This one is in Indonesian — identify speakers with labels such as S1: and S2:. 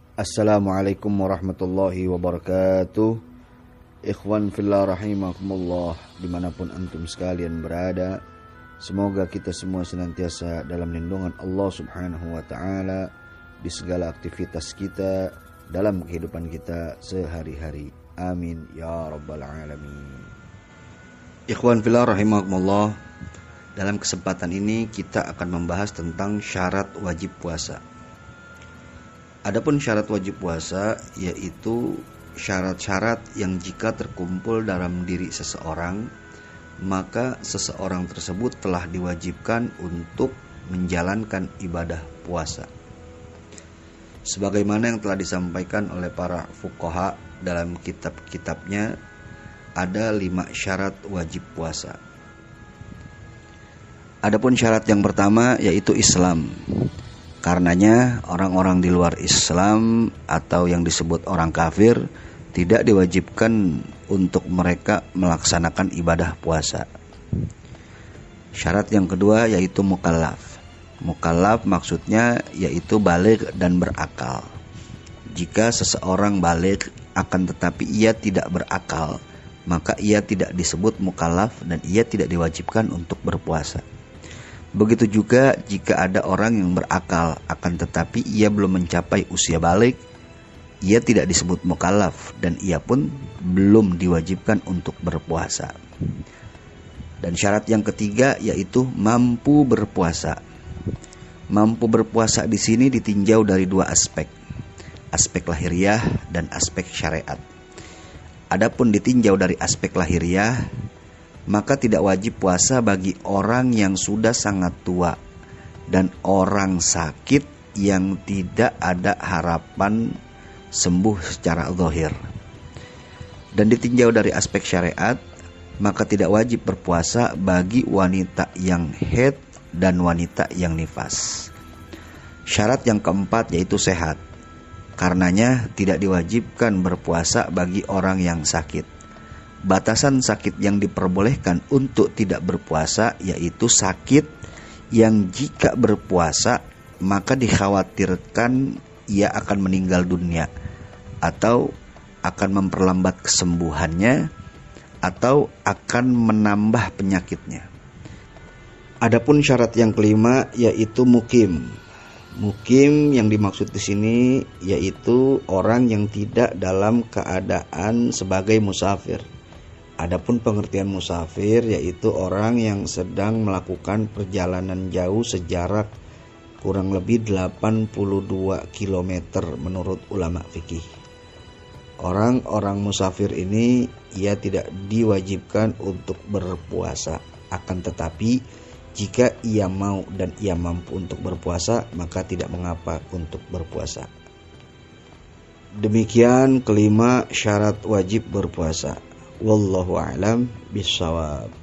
S1: Assalamualaikum warahmatullahi wabarakatuh. Ikhwan fillah rahimakumullah, dimanapun antum sekalian berada, semoga kita semua senantiasa dalam lindungan Allah subhanahu wa ta'ala di segala aktivitas kita, dalam kehidupan kita sehari-hari. Amin ya rabbal alamin. Ikhwan fillah rahimakumullah, dalam kesempatan ini kita akan membahas tentang syarat wajib puasa. Adapun syarat wajib puasa yaitu syarat-syarat yang jika terkumpul dalam diri seseorang, maka seseorang tersebut telah diwajibkan untuk menjalankan ibadah puasa. Sebagaimana yang telah disampaikan oleh para fuqaha dalam kitab-kitabnya, ada 5 syarat wajib puasa. Adapun syarat yang pertama yaitu Islam. Karenanya orang-orang di luar Islam atau yang disebut orang kafir tidak diwajibkan untuk mereka melaksanakan ibadah puasa. Syarat yang kedua yaitu mukallaf. Mukallaf maksudnya yaitu baligh dan berakal. Jika seseorang baligh akan tetapi ia tidak berakal, maka ia tidak disebut mukallaf dan ia tidak diwajibkan untuk berpuasa. Begitu juga jika ada orang yang berakal akan tetapi ia belum mencapai usia baligh, ia tidak disebut mukallaf dan ia pun belum diwajibkan untuk berpuasa. Dan syarat yang ketiga yaitu mampu berpuasa. Mampu berpuasa di sini ditinjau dari 2 aspek. Aspek lahiriah dan aspek syariat. Adapun ditinjau dari aspek lahiriah, maka tidak wajib puasa bagi orang yang sudah sangat tua dan orang sakit yang tidak ada harapan sembuh secara zahir. Dan ditinjau dari aspek syariat, maka tidak wajib berpuasa bagi wanita yang haid dan wanita yang nifas. Syarat yang keempat yaitu sehat. Karenanya tidak diwajibkan berpuasa bagi orang yang sakit. Batasan sakit yang diperbolehkan untuk tidak berpuasa yaitu sakit yang jika berpuasa maka dikhawatirkan ia akan meninggal dunia atau akan memperlambat kesembuhannya atau akan menambah penyakitnya. Adapun syarat yang kelima yaitu mukim. Mukim yang dimaksud di sini yaitu orang yang tidak dalam keadaan sebagai musafir. Adapun pengertian musafir yaitu orang yang sedang melakukan perjalanan jauh sejarak kurang lebih 82 km menurut ulama fikih. Orang-orang musafir ini ia tidak diwajibkan untuk berpuasa. Akan tetapi jika ia mau dan ia mampu untuk berpuasa, maka tidak mengapa untuk berpuasa. Demikian kelima syarat wajib berpuasa. Wallahu a'lam bishawab.